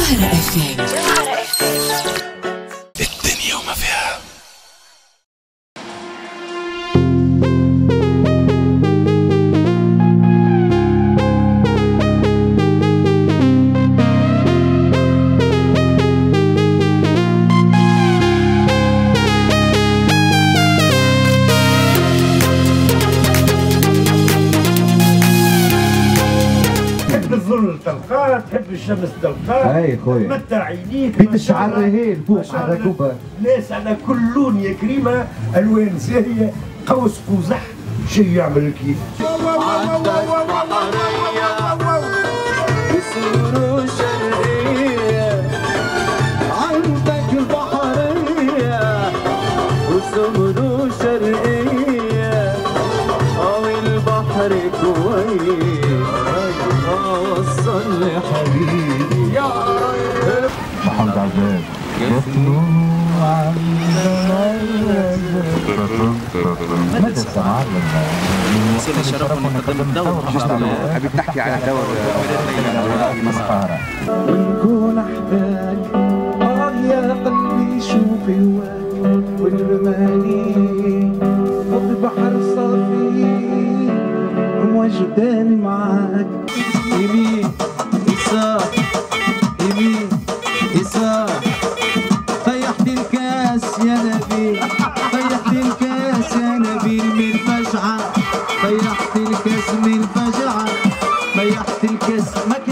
زهرة FM. الدنيا وما فيها. الظل تلقاه، تحب الشمس تلقاه، اي خويا تمتع عينيك بيت الشعر رهين فوق على كوبا ناس على كل لون يا كريمه، الوان زاهيه، قوس قزح شي يعمل كيف عندك البحرية وسمرو شرقية أو البحر كويس وصل لي حبيبي يا ريت محمد عباد مدى السماع يصير الشرف ونقدم الدور حبيب نحكي على دور مسخرة ونكون أحباب يا قلبي شوفي هواك والرمالي فوق بحر صافي موجوداني معاك يمين يسار يمين يسار طيحت الكاس يا نبيل طيحت الكاس يا نبيل من فجعة طيحت الكاس من فجعة طيحت الكاس